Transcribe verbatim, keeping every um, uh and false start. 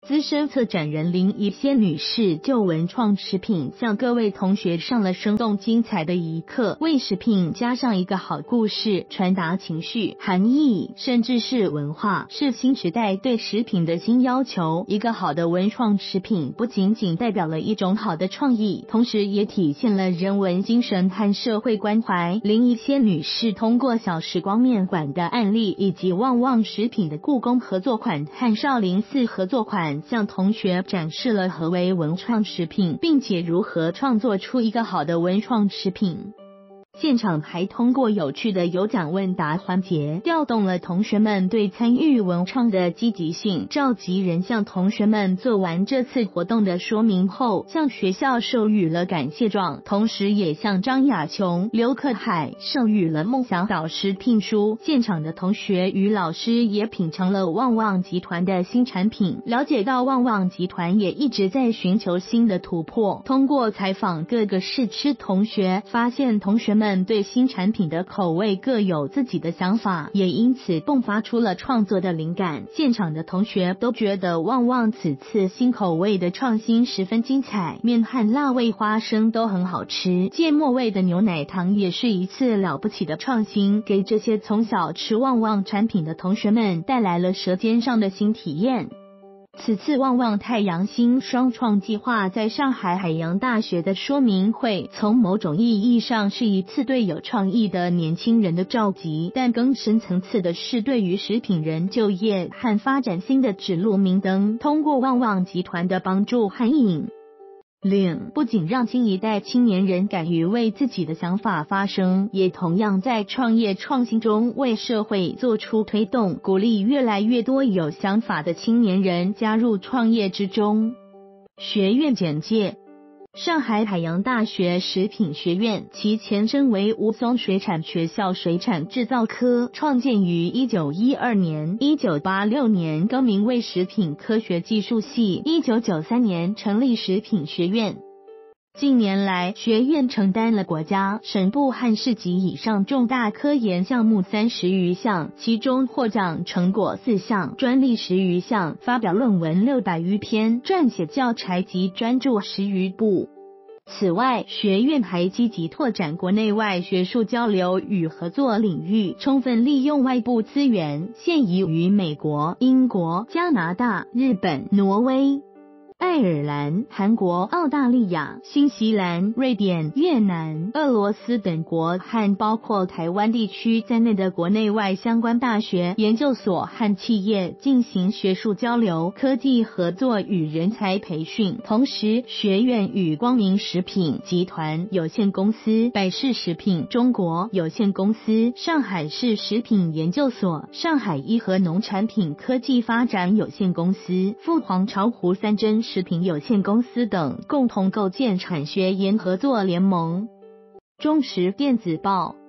资深策展人林怡仙女士就文创食品向各位同学上了生动精彩的一课，为食品加上一个好故事，传达情绪、含义，甚至是文化，是新时代对食品的新要求。一个好的文创食品不仅仅代表了一种好的创意，同时也体现了人文精神和社会关怀。林怡仙女士通过小时光面馆的案例，以及旺旺食品的故宫合作款和少林寺合作款，向同学展示了何为文创食品，并且如何创作出一个好的文创食品。现场还通过有趣的有奖问答环节，调动了同学们对参与文创的积极性。召集人向同学们做完这次活动的说明后，向学校授予了感谢状，同时也向张雅琼、刘克海授予了梦想导师聘书。现场的同学与老师也品尝了旺旺集团的新产品，了解到旺旺集团也一直在寻求新的突破。通过采访各个试吃同学，发现同学们对新产品的口味各有自己的想法，也因此迸发出了创作的灵感。现场的同学都觉得旺旺此次新口味的创新十分精彩，面和辣味花生都很好吃，芥末味的牛奶糖也是一次了不起的创新，给这些从小吃旺旺产品的同学们带来了舌尖上的新体验。此次旺旺太阳星双创计划在上海海洋大学的说明会，从某种意义上是一次对有创意的年轻人的召集，但更深层次的是对于食品人就业和发展新的指路明灯。通过旺旺集团的帮助和引领，不仅让新一代青年人敢于为自己的想法发声，也同样在创业创新中为社会做出推动，鼓励越来越多有想法的青年人加入创业之中。学院简介：上海海洋大学食品学院，其前身为吴淞水产学校水产制造科，创建于一九一二年，一九八六年更名为食品科学技术系，一九九三年成立食品学院。近年来，学院承担了国家、省部和市级以上重大科研项目三十余项，其中获奖成果四项，专利十余项，发表论文六百余篇，撰写教材及专著十余部。此外，学院还积极拓展国内外学术交流与合作领域，充分利用外部资源，现已于美国、英国、加拿大、日本、挪威、爱尔兰、韩国、澳大利亚、新西兰、瑞典、越南、俄罗斯等国和包括台湾地区在内的国内外相关大学、研究所和企业进行学术交流、科技合作与人才培训。同时，学院与光明食品集团有限公司、百世食品中国有限公司、上海市食品研究所、上海一和农产品科技发展有限公司、凤凰巢湖三珍食品有限公司等共同构建产学研合作联盟。中时电子报